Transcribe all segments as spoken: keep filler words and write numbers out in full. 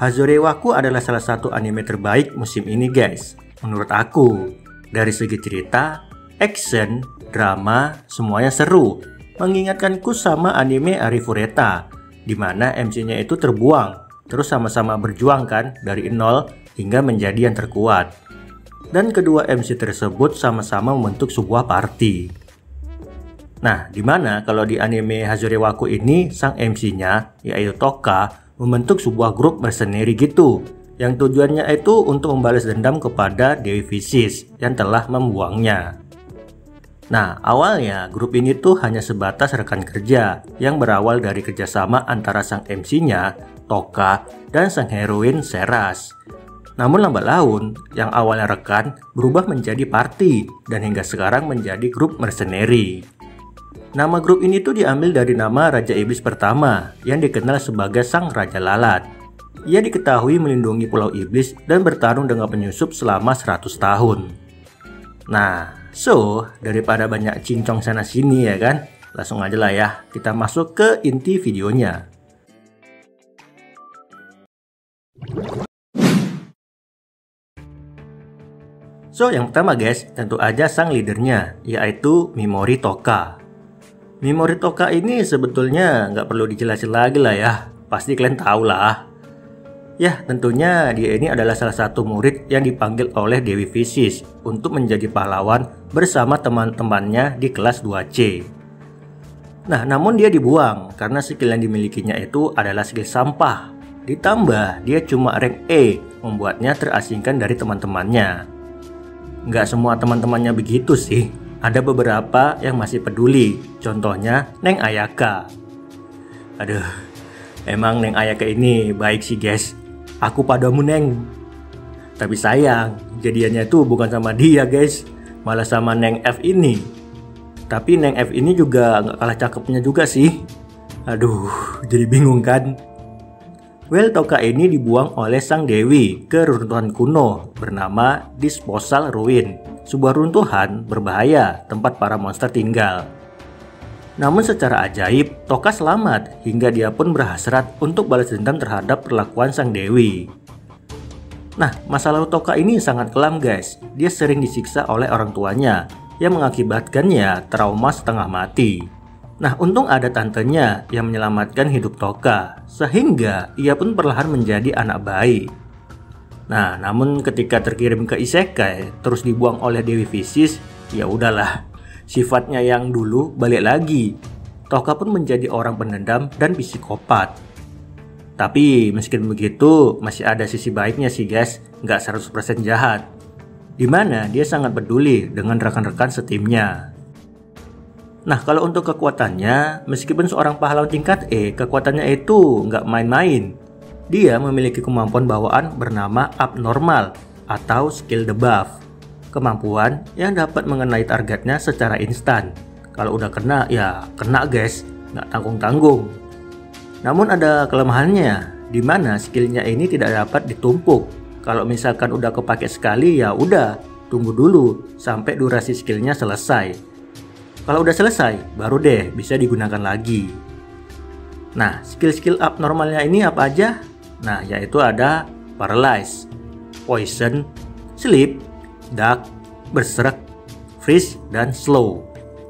Hazorewaku adalah salah satu anime terbaik musim ini guys. Menurut aku, dari segi cerita, action, drama, semuanya seru. Mengingatkanku sama anime Arifureta, di mana M C-nya itu terbuang, terus sama-sama berjuang kan dari nol hingga menjadi yang terkuat. Dan kedua M C tersebut sama-sama membentuk sebuah party. Nah, dimana kalau di anime Hazorewaku ini sang M C-nya yaitu Toka membentuk sebuah grup mercenary gitu, yang tujuannya itu untuk membalas dendam kepada Dewi Visis yang telah membuangnya. Nah, awalnya grup ini tuh hanya sebatas rekan kerja yang berawal dari kerjasama antara sang M C-nya, Toka, dan sang heroin Seras. Namun lambat laun, yang awalnya rekan berubah menjadi party dan hingga sekarang menjadi grup mercenary. Nama grup ini tuh diambil dari nama Raja Iblis pertama yang dikenal sebagai Sang Raja Lalat. Ia diketahui melindungi Pulau Iblis dan bertarung dengan penyusup selama seratus tahun. Nah, so daripada banyak cincong sana sini ya kan, langsung aja lah ya kita masuk ke inti videonya. So yang pertama guys, tentu aja sang leadernya yaitu Mimori Toka. Mimori Toka ini sebetulnya nggak perlu dijelasin lagi lah ya, pasti kalian tahu lah. Ya, tentunya dia ini adalah salah satu murid yang dipanggil oleh Dewi Visis untuk menjadi pahlawan bersama teman-temannya di kelas dua C. Nah, namun dia dibuang karena skill yang dimilikinya itu adalah skill sampah. Ditambah dia cuma rank E, membuatnya terasingkan dari teman-temannya. Nggak semua teman-temannya begitu sih. Ada beberapa yang masih peduli, contohnya Neng Ayaka. Aduh, emang Neng Ayaka ini baik sih guys. Aku padamu Neng. Tapi sayang, jadiannya tuh bukan sama dia guys, malah sama Neng F ini. Tapi Neng F ini juga nggak kalah cakepnya juga sih. Aduh, jadi bingung kan? Well, Toka ini dibuang oleh sang Dewi ke runtuhan kuno bernama Disposal Ruin, sebuah runtuhan berbahaya tempat para monster tinggal. Namun secara ajaib, Toka selamat hingga dia pun berhasrat untuk balas dendam terhadap perlakuan sang Dewi. Nah, masa lalu Toka ini sangat kelam guys. Dia sering disiksa oleh orang tuanya yang mengakibatkannya trauma setengah mati. Nah, untung ada tantenya yang menyelamatkan hidup Toka, sehingga ia pun perlahan menjadi anak baik. Nah, namun ketika terkirim ke isekai terus dibuang oleh Dewi Visis, ya udahlah, sifatnya yang dulu balik lagi. Toka pun menjadi orang pendendam dan psikopat. Tapi meskipun begitu, masih ada sisi baiknya sih guys, nggak seratus persen jahat. Dimana dia sangat peduli dengan rekan-rekan setimnya. Nah, kalau untuk kekuatannya, meskipun seorang pahlawan tingkat E, kekuatannya itu nggak main-main. Dia memiliki kemampuan bawaan bernama abnormal atau skill debuff. Kemampuan yang dapat mengenai targetnya secara instan. Kalau udah kena, ya kena guys, nggak tanggung-tanggung. Namun ada kelemahannya, di mana skillnya ini tidak dapat ditumpuk. Kalau misalkan udah kepake sekali, ya udah, tunggu dulu sampai durasi skillnya selesai. Kalau udah selesai, baru deh bisa digunakan lagi. Nah, skill-skill abnormalnya ini apa aja? Nah, yaitu ada Paralyze, Poison, Sleep, Dark, Berserk, Freeze, dan Slow.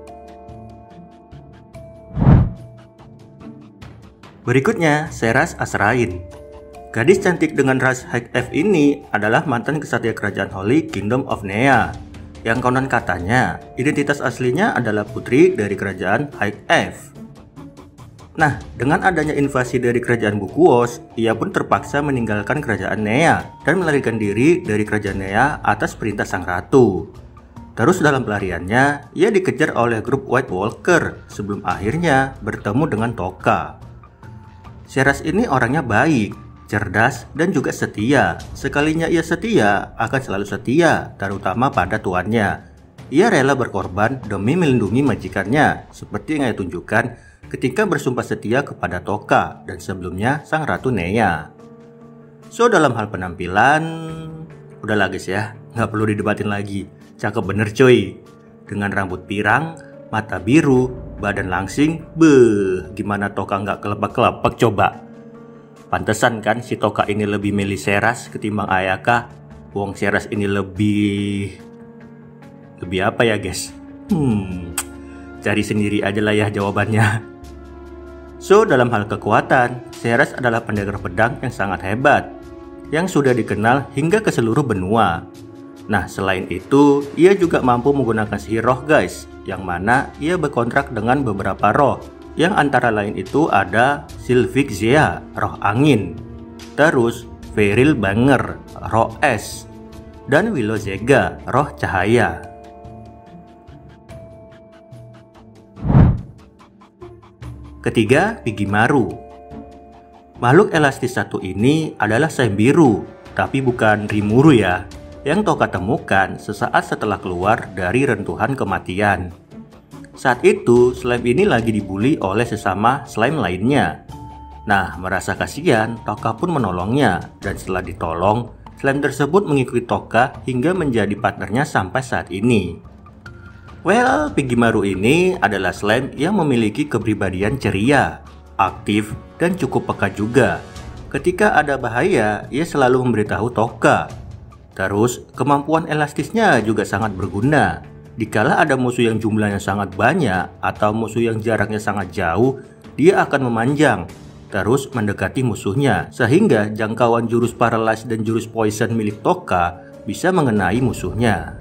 Berikutnya, Seras Azrain. Gadis cantik dengan ras High F ini adalah mantan kesatria kerajaan Holy Kingdom of Nea, yang konon katanya identitas aslinya adalah putri dari kerajaan High F. Nah, dengan adanya invasi dari kerajaan Bukuos, ia pun terpaksa meninggalkan kerajaan Nea dan melarikan diri dari kerajaan Nea atas perintah sang ratu. Terus dalam pelariannya, ia dikejar oleh grup White Walker sebelum akhirnya bertemu dengan Toka. Seras ini orangnya baik, cerdas, dan juga setia. Sekalinya ia setia, akan selalu setia, terutama pada tuannya. Ia rela berkorban demi melindungi majikannya, seperti yang ia tunjukkan ketika bersumpah setia kepada Toka dan sebelumnya sang Ratu Nea. So, dalam hal penampilan, udahlah guys ya, nggak perlu didebatin lagi. Cakep bener coy. Dengan rambut pirang, mata biru, badan langsing, beuh, gimana Toka nggak kelepak-kelepak coba. Pantesan kan si Toka ini lebih milih Seras ketimbang Ayaka. Wong Seras ini lebih... Lebih apa ya guys? Hmm, cari sendiri aja lah ya jawabannya. So, dalam hal kekuatan, Seras adalah pendekar pedang yang sangat hebat, yang sudah dikenal hingga ke seluruh benua. Nah, selain itu, ia juga mampu menggunakan sihir roh guys, yang mana ia berkontrak dengan beberapa roh, yang antara lain itu ada Sylvik Zea, roh angin, terus Feril Banger, roh es, dan Willow Zega, roh cahaya. Ketiga, Pigimaru. Makhluk elastis satu ini adalah slime biru, tapi bukan Rimuru ya, yang Toka temukan sesaat setelah keluar dari rentuhan kematian. Saat itu, slime ini lagi dibully oleh sesama slime lainnya. Nah, merasa kasihan, Toka pun menolongnya, dan setelah ditolong, slime tersebut mengikuti Toka hingga menjadi partnernya sampai saat ini. Well, Pigimaru ini adalah slime yang memiliki kepribadian ceria, aktif, dan cukup peka juga. Ketika ada bahaya, ia selalu memberitahu Toka. Terus, kemampuan elastisnya juga sangat berguna. Dikala ada musuh yang jumlahnya sangat banyak atau musuh yang jaraknya sangat jauh, dia akan memanjang, terus mendekati musuhnya, sehingga jangkauan jurus paralyze dan jurus poison milik Toka bisa mengenai musuhnya.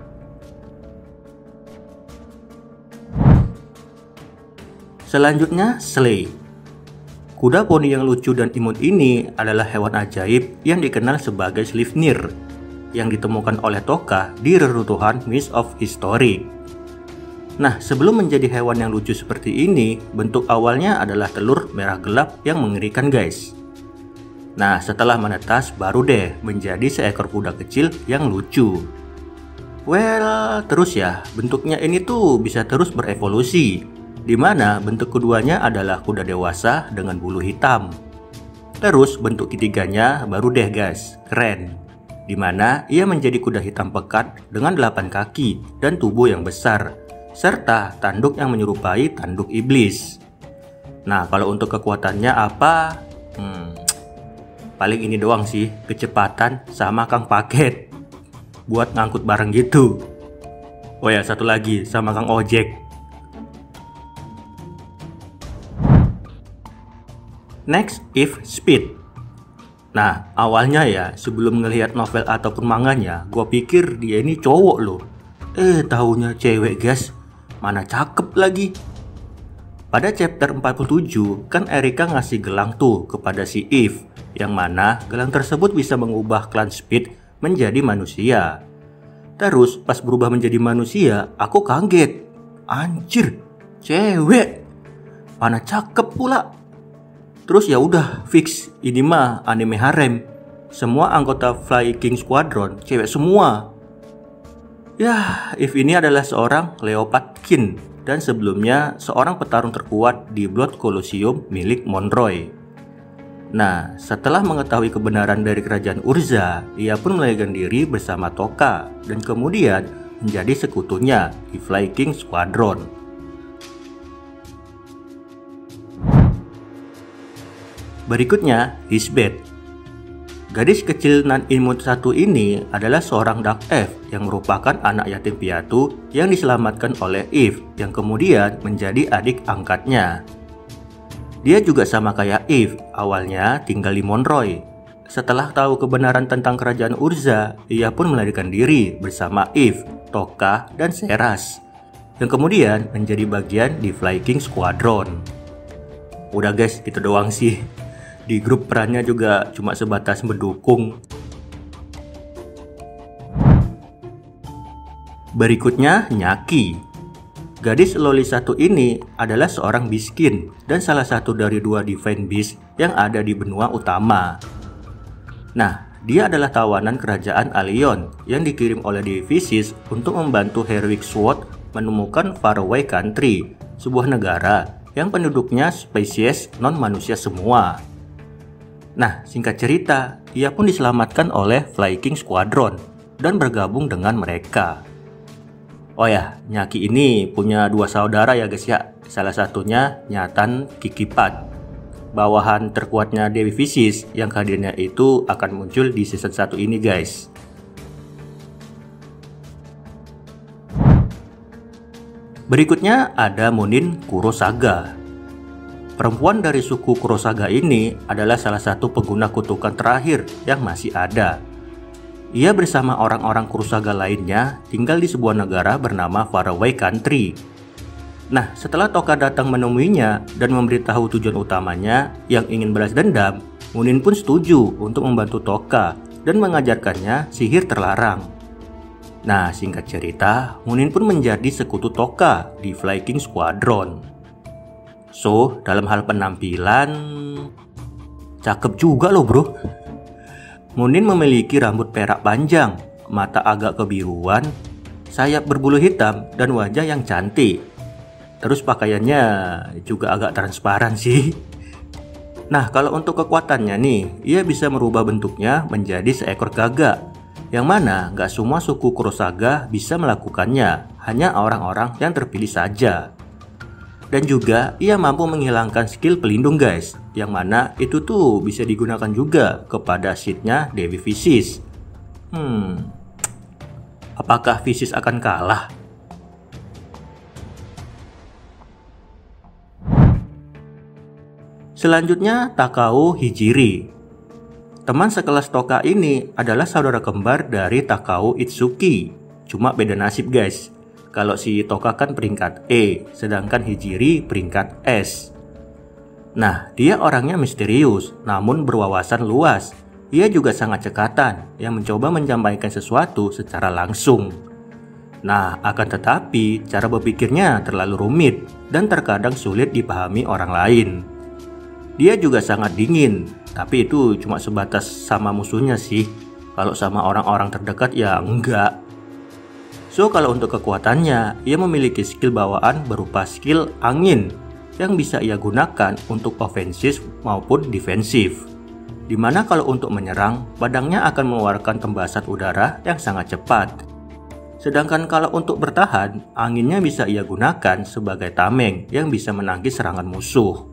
Selanjutnya, Slay. Kuda poni yang lucu dan imut ini adalah hewan ajaib yang dikenal sebagai Sleipnir, yang ditemukan oleh Toka di reruntuhan Mist of History. Nah, sebelum menjadi hewan yang lucu seperti ini, bentuk awalnya adalah telur merah gelap yang mengerikan guys. Nah, setelah menetas baru deh menjadi seekor kuda kecil yang lucu. Well, terus ya, bentuknya ini tuh bisa terus berevolusi, dimana bentuk keduanya adalah kuda dewasa dengan bulu hitam. Terus bentuk ketiganya baru deh guys, keren, dimana ia menjadi kuda hitam pekat dengan delapan kaki dan tubuh yang besar, serta tanduk yang menyerupai tanduk iblis. Nah, kalau untuk kekuatannya apa? Hmm, paling ini doang sih, kecepatan sama kang paket buat ngangkut barang gitu. Oh ya, satu lagi sama kang ojek. Next, If Speed. Nah, awalnya ya, sebelum ngelihat novel ataupun manganya, gue pikir dia ini cowok loh. Eh, taunya cewek guys. Mana cakep lagi. Pada chapter empat puluh tujuh, kan Erika ngasih gelang tuh kepada si Eve, yang mana gelang tersebut bisa mengubah klan Speed menjadi manusia. Terus, pas berubah menjadi manusia, aku kaget. Anjir, cewek. Mana cakep pula. Terus ya udah fix, ini mah anime harem. Semua anggota Fly King Squadron cewek semua. Ya, Eve ini adalah seorang Leopardkin dan sebelumnya seorang petarung terkuat di Blood Colosseum milik Monroy. Nah, setelah mengetahui kebenaran dari kerajaan Urza, ia pun melarikan diri bersama Toka dan kemudian menjadi sekutunya di Fly King Squadron. Berikutnya, Hisbeth. Gadis kecil nan imut satu ini adalah seorang Dark Elf yang merupakan anak yatim piatu yang diselamatkan oleh Eve yang kemudian menjadi adik angkatnya. Dia juga sama kayak Eve, awalnya tinggal di Monroy. Setelah tahu kebenaran tentang kerajaan Urza, ia pun melarikan diri bersama Eve, Toka, dan Seras, yang kemudian menjadi bagian di Fly King Squadron. Udah guys, gitu doang sih. Di grup perannya juga cuma sebatas mendukung. Berikutnya, Nyaki. Gadis loli satu ini adalah seorang Biskin dan salah satu dari dua Divine Beast yang ada di benua utama. Nah, dia adalah tawanan kerajaan Alion yang dikirim oleh Divisis untuk membantu Heroic Sword menemukan Faraway Country, sebuah negara yang penduduknya spesies non-manusia semua. Nah, singkat cerita, ia pun diselamatkan oleh Fly King Squadron dan bergabung dengan mereka. Oh ya, Nyaki ini punya dua saudara ya guys ya. Salah satunya Nyatan Kikipat. bawahan terkuatnya Dewi Fisis yang hadirnya itu akan muncul di season satu ini guys. Berikutnya ada Munin Kurosaga. Perempuan dari suku Kurosaga ini adalah salah satu pengguna kutukan terakhir yang masih ada. Ia bersama orang-orang Kurosaga lainnya tinggal di sebuah negara bernama Faraway Country. Nah, setelah Tokka datang menemuinya dan memberitahu tujuan utamanya yang ingin balas dendam, Munin pun setuju untuk membantu Tokka dan mengajarkannya sihir terlarang. Nah, singkat cerita, Munin pun menjadi sekutu Tokka di Flying Squadron. So, dalam hal penampilan, cakep juga loh bro. Munin memiliki rambut perak panjang, mata agak kebiruan, sayap berbulu hitam, dan wajah yang cantik. Terus pakaiannya juga agak transparan sih. Nah, kalau untuk kekuatannya nih, ia bisa merubah bentuknya menjadi seekor gagak, yang mana gak semua suku Kurosaga bisa melakukannya, hanya orang-orang yang terpilih saja. Dan juga ia mampu menghilangkan skill pelindung guys, yang mana itu tuh bisa digunakan juga kepada seatnya Dewi Fisis. Hmm, apakah Fisis akan kalah? Selanjutnya Takao Hijiri. Teman sekelas Tokka ini adalah saudara kembar dari Takao Itsuki, cuma beda nasib guys. Kalau si Tokka kan peringkat E, sedangkan Hijiri peringkat S. Nah, dia orangnya misterius, namun berwawasan luas. Ia juga sangat cekatan, yang mencoba menyampaikan sesuatu secara langsung. Nah, akan tetapi, cara berpikirnya terlalu rumit, dan terkadang sulit dipahami orang lain. Dia juga sangat dingin, tapi itu cuma sebatas sama musuhnya sih. Kalau sama orang-orang terdekat ya enggak. So, kalau untuk kekuatannya, ia memiliki skill bawaan berupa skill angin yang bisa ia gunakan untuk ofensif maupun defensif. Dimana kalau untuk menyerang, pedangnya akan mengeluarkan tembasan udara yang sangat cepat. Sedangkan kalau untuk bertahan, anginnya bisa ia gunakan sebagai tameng yang bisa menangkis serangan musuh.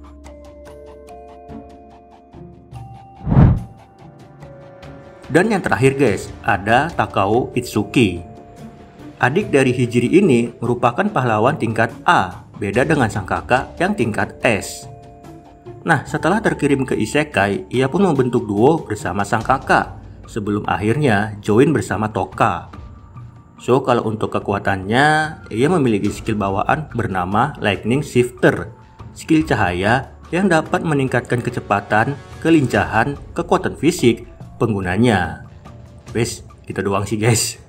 Dan yang terakhir guys, ada Takao Itsuki. Adik dari Hijiri ini merupakan pahlawan tingkat A, beda dengan sang kakak yang tingkat S. Nah, setelah terkirim ke Isekai, ia pun membentuk duo bersama sang kakak, sebelum akhirnya join bersama Tokka. So, kalau untuk kekuatannya, ia memiliki skill bawaan bernama Lightning Shifter, skill cahaya yang dapat meningkatkan kecepatan, kelincahan, kekuatan fisik penggunanya. Wes, kita doang sih guys.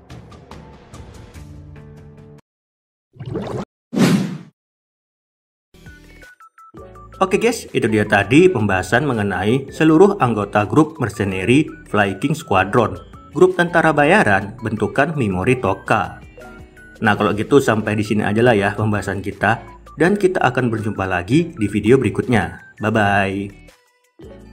Oke guys, itu dia tadi pembahasan mengenai seluruh anggota grup mercenary Flying Squadron, grup tentara bayaran bentukan Mimori Tokka. Nah, kalau gitu sampai di sini aja lah ya pembahasan kita, dan kita akan berjumpa lagi di video berikutnya. Bye bye.